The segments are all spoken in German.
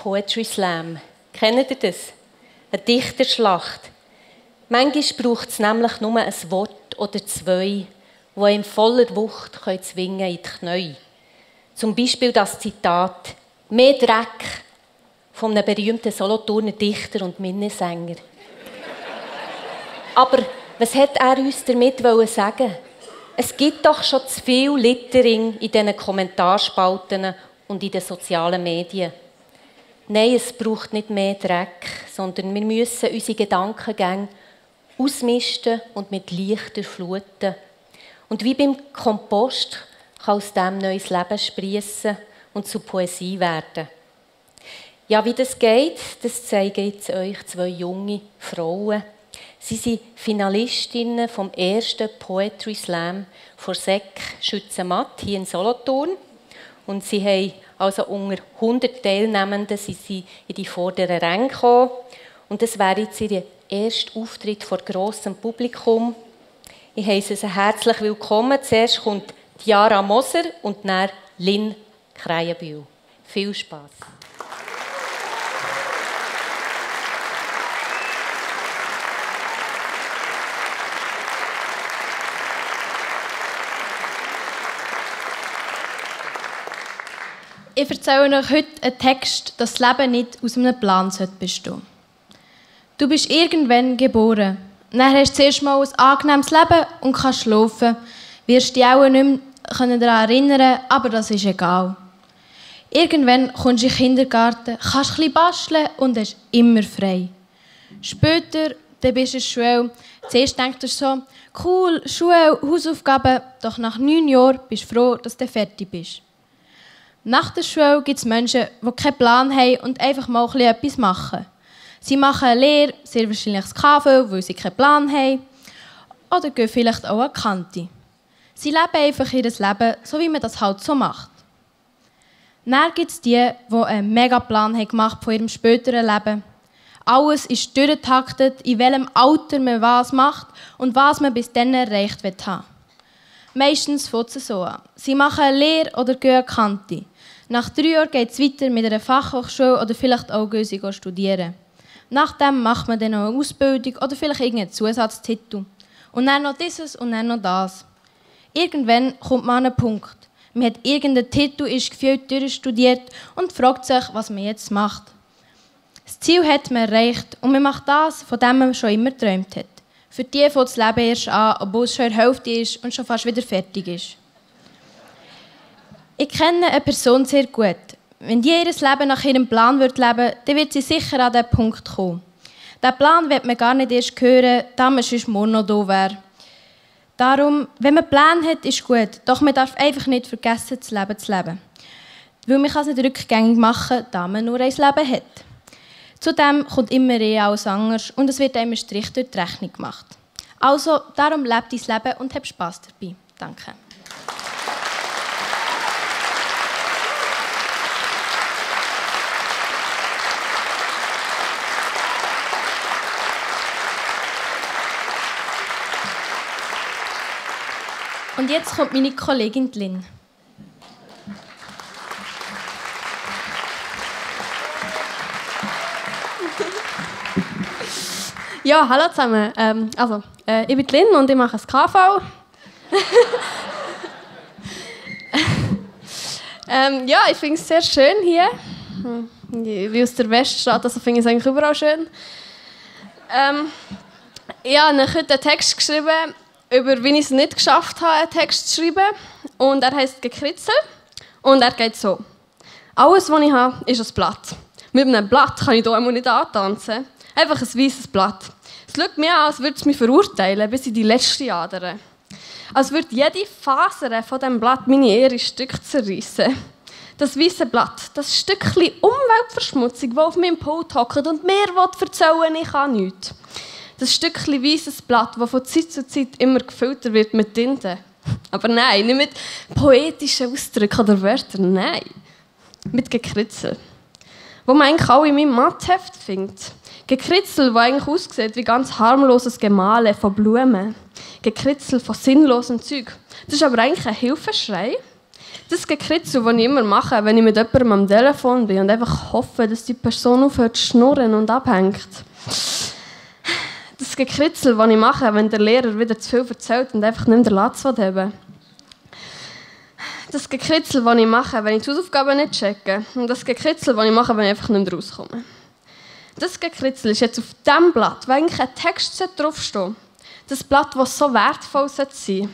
Poetry Slam. Kennt ihr das? Eine Dichterschlacht. Manchmal braucht es nämlich nur ein Wort oder zwei, die in voller Wucht zwingen in die Knie. Zum Beispiel das Zitat «Mehr Dreck» von einem berühmten Solothurner Dichter und Minnesänger. Aber was hat er uns damit sagen? Es gibt doch schon zu viel Littering in diesen Kommentarspalten und in den sozialen Medien. Nein, es braucht nicht mehr Dreck, sondern wir müssen unsere Gedankengänge ausmisten und mit Licht durchfluten. Und wie beim Kompost kann aus dem neues Leben sprießen und zu Poesie werden. Ja, wie das geht, das zeigen jetzt euch zwei junge Frauen. Sie sind Finalistinnen vom ersten Poetry Slam von SEC Schützenmatt hier in Solothurn. Und sie haben also unter 100 Teilnehmenden sind sie in die vorderen Ränge gekommen. Und das wäre jetzt ihr erster Auftritt vor grossem Publikum. Ich heiße Sie herzlich willkommen. Zuerst kommt Diara Moser und dann Lynn Kreienbühl. Viel Spass. Ich erzähle euch heute einen Text, dass das Leben nicht aus einem Plan bestehen sollte. Du bist irgendwann geboren. Dann hast du zuerst mal ein angenehmes Leben und kannst schlafen. Wirst dich auch nicht mehr daran erinnern, aber das ist egal. Irgendwann kommst du in den Kindergarten, kannst ein bisschen basteln und hast immer frei. Später dann bist du in der Schule. Zuerst denkst du so, cool, Schule, Hausaufgaben, doch nach 9 Jahren bist du froh, dass du fertig bist. Nach der Schule gibt es Menschen, die keinen Plan haben und einfach mal etwas machen. Sie machen eine Lehre, sehr wahrscheinlich das KV, weil sie keinen Plan haben. Oder gehen vielleicht auch an die Kante. Sie leben einfach ihr Leben, so wie man das halt so macht. Dann gibt es die, die einen Megaplan gemacht von ihrem späteren Leben. Alles ist durchgetaktet, in welchem Alter man was macht und was man bis dann erreicht haben. Meistens fängt es so an. Sie machen eine Lehre oder gehen an die Kante. Nach 3 Jahren geht es weiter mit einer Fachhochschule oder vielleicht auch gehen sie studieren. Nachdem macht man dann noch eine Ausbildung oder vielleicht irgendeinen Zusatztitel. Und dann noch dieses und dann noch das. Irgendwann kommt man an einen Punkt. Man hat irgendeinen Titel, ist gefühlt durchstudiert und fragt sich, was man jetzt macht. Das Ziel hat man erreicht und man macht das, von dem man schon immer geträumt hat. Für die fängt das Leben erst an, obwohl es schon in der Hälfte ist und schon fast wieder fertig ist. Ich kenne eine Person sehr gut. Wenn die ihr Leben nach ihrem Plan leben würde, dann wird sie sicher an diesen Punkt kommen. Diesen Plan wird man gar nicht erst hören, da man sonst morgen noch da wäre. Darum, wenn man einen Plan hat, ist gut. Doch man darf einfach nicht vergessen, das Leben zu leben. Weil man kann es nicht rückgängig machen, da man nur ein Leben hat. Zudem kommt immer alles anders und es wird einem ein Strich durch die Rechnung gemacht. Also, darum lebt dein Leben und hab Spass dabei. Danke. Und jetzt kommt meine Kollegin Lynn. Ja, hallo zusammen. Ich bin Lynn und ich mache das KV. Ja, ich finde es sehr schön hier. Wie aus der Weststadt, also finde ich es eigentlich überall schön. Ich habe heute einen Text geschrieben, über wie ich es nicht geschafft habe, einen Text zu schreiben. Und er heisst «Gekritzel». Und er geht so. Alles, was ich habe, ist ein Blatt. Mit einem Blatt kann ich hier nicht antanzen. Einfach ein weißes Blatt. Es schaut mir an, als würde es mich verurteilen, bis in die letzte Ader. Als würde jede Faser von diesem Blatt meine Ehre in Stücke zerreissen. Das weiße Blatt, das Stückchen Umweltverschmutzung, das auf meinem Pult hockt und mir erzählen, ich kann nichts. Das Stückchen weißes Blatt, das von Zeit zu Zeit immer gefiltert wird mit Tinte. Aber nein, nicht mit poetischen Ausdrücken oder Wörtern, nein. Mit Gekritzel. Wo man eigentlich auch in meinem Matheheft findet. Gekritzel, das eigentlich aussieht wie ganz harmloses Gemale von Blumen. Gekritzel von sinnlosem Zeug. Das ist aber eigentlich ein Hilfeschrei. Das Gekritzel, das ich immer mache, wenn ich mit jemandem am Telefon bin und einfach hoffe, dass die Person aufhört zu schnurren und abhängt. Das Gekritzel, das ich mache, wenn der Lehrer wieder zu viel erzählt und einfach nicht mehr den Latz haben. Das Gekritzel, das ich mache, wenn ich die Hausaufgaben nicht checke. Und das Gekritzel, das ich mache, wenn ich einfach nicht mehr rauskomme. Das Gekritzel ist jetzt auf dem Blatt, wo eigentlich ein Text draufsteht. Das Blatt, das so wertvoll sein sollte.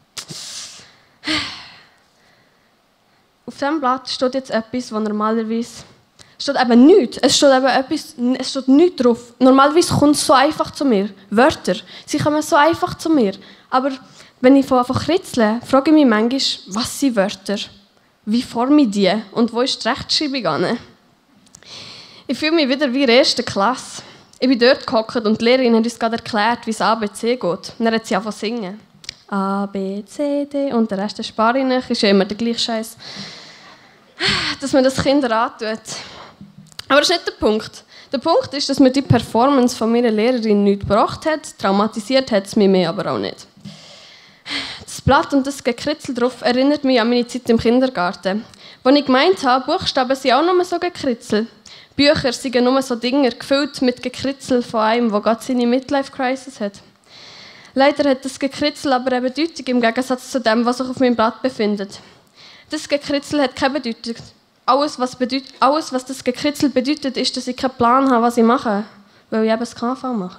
Auf diesem Blatt steht jetzt etwas, das normalerweise... Es steht eben nichts. Es steht nichts drauf. Normalerweise kommt es so einfach zu mir. Wörter. Sie kommen so einfach zu mir. Aber wenn ich einfach kritzle, frage ich mich manchmal, was sind Wörter? Wie forme ich die? Und wo ist die Rechtschreibung an? Ich fühle mich wieder wie in der 1. Klasse. Ich bin dort gehockt und die Lehrerin hat uns gerade erklärt, wie es ABC geht. Dann hat sie angefangen zu singen. A, B, C, D und der Rest spare ich nicht. Ist ja immer der gleiche Scheiß. Dass man das Kindern antut. Aber das ist nicht der Punkt. Der Punkt ist, dass mir die Performance von meiner Lehrerin nichts gebracht hat. Traumatisiert hat es mich mehr aber auch nicht. Das Blatt und das Gekritzel drauf erinnert mich an meine Zeit im Kindergarten. Wo ich gemeint habe, Buchstaben sind auch nur so Gekritzel. Bücher sind nur so Dinger, gefüllt mit Gekritzel von einem, der gerade seine Midlife-Crisis hat. Leider hat das Gekritzel aber eine Bedeutung im Gegensatz zu dem, was sich auf meinem Blatt befindet. Das Gekritzel hat keine Bedeutung. Alles, was das Gekritzel bedeutet, ist, dass ich keinen Plan habe, was ich mache, weil ich eben das KV mache.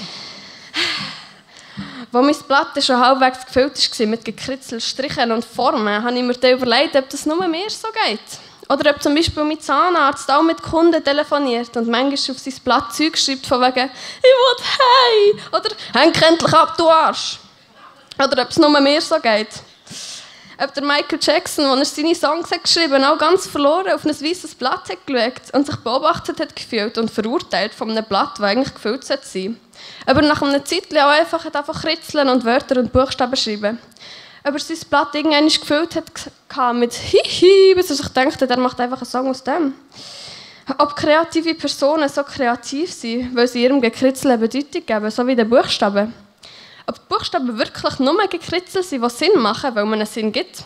Als mein Blatt schon halbwegs gefüllt war mit Gekritzel, Strichen und Formen, habe ich mir dann überlegt, ob das nur mir so geht. Oder ob zum Beispiel mein Zahnarzt auch mit Kunden telefoniert und manchmal auf sein Blatt Zeug schreibt von wegen «Ich will heim!» oder «Häng endlich ab, du Arsch!» Oder ob es nur mir so geht. Ob der Michael Jackson, als er seine Songs hat geschrieben hat, auch ganz verloren auf ein weißes Blatt hat geschaut und sich beobachtet hat gefühlt und verurteilt von einem Blatt, das eigentlich gefüllt sein sollte. Ob er nach einer Zeit auch einfach kritzeln und Wörter und Buchstaben schreiben. Ob er sein Blatt irgendwann gefüllt hat mit «Hihi», bis er sich dachte, er macht einfach einen Song aus dem. Ob kreative Personen so kreativ sind, weil sie ihrem Gekritzel eine Bedeutung geben, so wie den Buchstaben. Ob die Buchstaben wirklich nur Gekritzel sind, die Sinn machen, weil man einen Sinn gibt.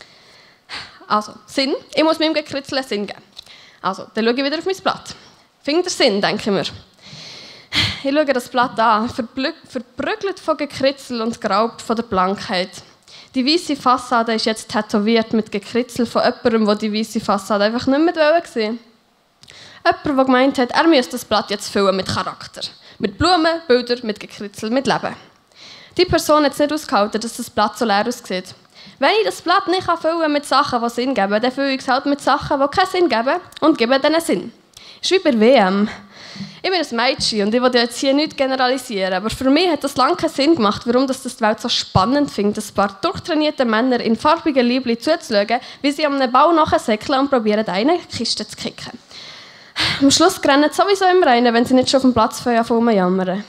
Also, Sinn. Ich muss meinem Gekritzel einen Sinn geben. Also, dann schaue ich wieder auf mein Blatt. Findet ihr Sinn, denke ich mir. Ich schaue das Blatt an, verprügelt von Gekritzel und geraubt von der Blankheit. Die weiße Fassade ist jetzt tätowiert mit Gekritzel von jemandem, der die weiße Fassade einfach nicht mehr wollte. Jemand, der gemeint hat, er müsste das Blatt jetzt füllen mit Charakter. Mit Blumen, Bildern, mit Gekritzel, mit Leben. Die Person hat es nicht ausgehalten, dass das Blatt so leer aussieht. Wenn ich das Blatt nicht füllen mit Sachen, die Sinn geben, dann fülle ich es halt mit Sachen, die keinen Sinn geben und gebe denen Sinn. Das ist wie bei WM. Ich bin ein Mädchen und ich will jetzt hier nichts generalisieren, aber für mich hat das lange keinen Sinn gemacht, warum das die Welt so spannend findet, ein paar durchtrainierte Männer in farbigen Liebli zuzuschauen, wie sie an einem Bau nachsäckeln und probieren, eine Kiste zu kicken. Am Schluss rennen sie sowieso immer rein, wenn sie nicht schon auf dem Platz jammern.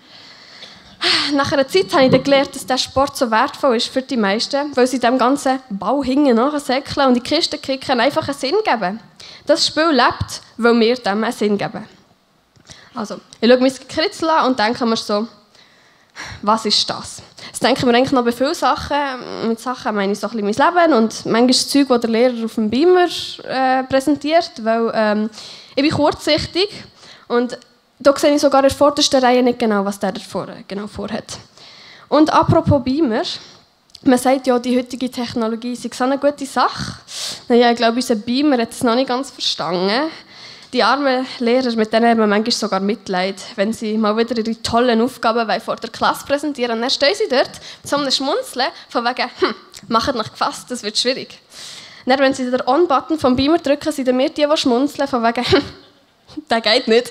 Nach einer Zeit habe ich dann gelernt, dass dieser Sport so wertvoll ist für die meisten, weil sie dem ganzen Bau hinten nachsäckeln und die Kiste kicken einfach einen Sinn geben. Das Spiel lebt, weil wir dem einen Sinn geben. Also, ich schaue mein Gekritzel an und denke mir so, was ist das? Das denke mir eigentlich noch bei vielen Sachen. Mit Sachen meine ich so ein bisschen mein Leben und manchmal das Zeug, das der Lehrer auf dem Beamer präsentiert, weil ich bin kurzsichtig und da sehe ich sogar in der vordersten Reihe nicht genau, was der genau vorhat. Und apropos Beamer, man sagt ja, die heutige Technologie sei so eine gute Sache. Naja, ich glaube, unser Beamer hat es noch nicht ganz verstanden. Die armen Lehrer, mit denen haben wir manchmal sogar Mitleid, wenn sie mal wieder ihre tollen Aufgaben vor der Klasse präsentieren. Und dann stehen sie dort mit so einem Schmunzeln, von wegen, macht euch gefasst, das wird schwierig. Und dann, wenn sie den On-Button vom Beamer drücken, sind wir die schmunzeln, von wegen, der geht nicht.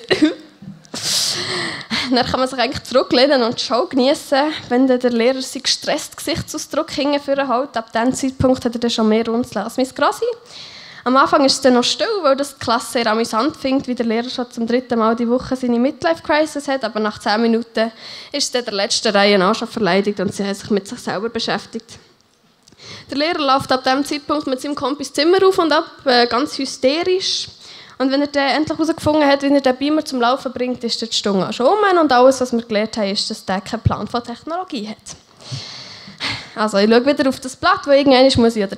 Dann kann man sich eigentlich zurücklehnen und die Show genießen, wenn der Lehrer seinen gestressten Gesichtsausdruck hinten hält. Ab diesem Zeitpunkt hat er dann schon mehr Runzeln als mein Grossi. Am Anfang ist es dann noch still, weil das die Klasse sehr amüsant findet, wie der Lehrer schon zum 3. Mal die Woche seine Midlife-Crisis hat. Aber nach 10 Minuten ist es dann der letzten Reihe auch schon verleidigt und sie haben sich mit sich selber beschäftigt. Der Lehrer läuft ab diesem Zeitpunkt mit seinem Kompis Zimmer auf und ab, ganz hysterisch. Und wenn er dann endlich herausgefunden hat, wie er den Beamer zum Laufen bringt, ist die Stunde schon um. Und alles, was wir gelernt haben, ist, dass der keinen Plan von Technologie hat. Also ich schaue wieder auf das Blatt, wo irgendwann muss ich den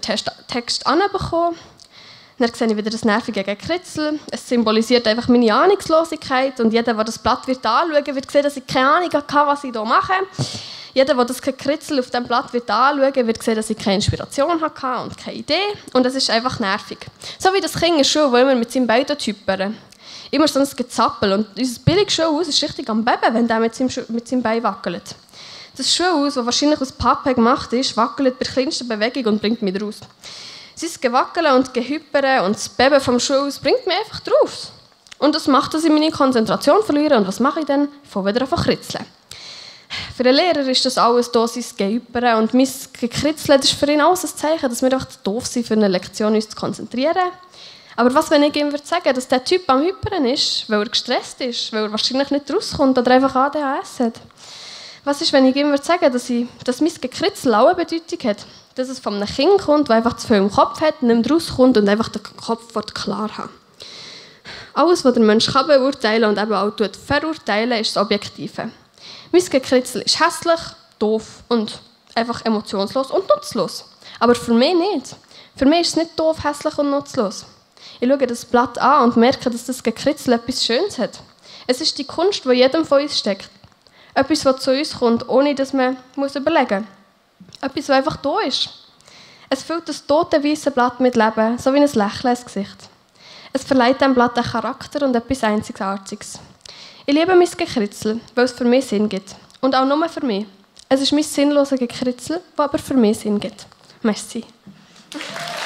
Text anbekommen. Dann sehe ich wieder das nervige Gekritzel. Es symbolisiert einfach meine Ahnungslosigkeit. Und jeder, der das Blatt wird anschauen wird, sehen, dass ich keine Ahnung hatte, was ich hier mache. Jeder, der das Gekritzel auf dem Blatt wird anschauen wird, sehen, dass ich keine Inspiration hatte und keine Idee. Und es ist einfach nervig. So wie das Kind in der Schule, das immer mit seinem Bein hypern. Immer so ein Gezappel. Und unser billiges Schulhaus ist richtig am Beben, wenn der mit seinem Bein wackelt. Das Schulhaus, das wahrscheinlich aus Pappe gemacht ist, wackelt bei der kleinsten Bewegung und bringt mich raus. Sein Gewackeln und Gehypern und das Beben vom Schulhaus bringt mich einfach raus. Und das macht, dass ich meine Konzentration verliere. Und was mache ich dann? Ich fange wieder an zu kritzeln. Für den Lehrer ist das alles da, sein Gehypern und mein Gekritzeln, das ist für ihn alles ein Zeichen, dass wir einfach zu doof sind, für eine Lektion uns zu konzentrieren. Aber was, wenn ich ihm sagen würde, dass der Typ am Hypern ist, weil er gestresst ist, weil er wahrscheinlich nicht rauskommt oder einfach ADHS hat? Was ist, wenn ich ihm sagen würde, dass mein Gekritzel auch eine Bedeutung hat? Dass es von einem Kind kommt, das einfach zu viel im Kopf hat, nicht mehr rauskommt und einfach den Kopf klar hat. Alles, was der Mensch kann beurteilen und eben auch verurteilen, ist das Objektive. Mein Gekritzel ist hässlich, doof und einfach emotionslos und nutzlos. Aber für mich nicht. Für mich ist es nicht doof, hässlich und nutzlos. Ich schaue das Blatt an und merke, dass das Gekritzel etwas Schönes hat. Es ist die Kunst, die in jedem von uns steckt. Etwas, das zu uns kommt, ohne dass man überlegen muss. Etwas, das einfach da ist. Es füllt das tote weiße Blatt mit Leben, so wie ein Lächeln ins Gesicht. Es verleiht dem Blatt einen Charakter und etwas Einzigartiges. Ich liebe mein Gekritzel, weil es für mich Sinn gibt. Und auch nur für mich. Es ist mein sinnloses Gekritzel, das aber für mich Sinn gibt. Merci.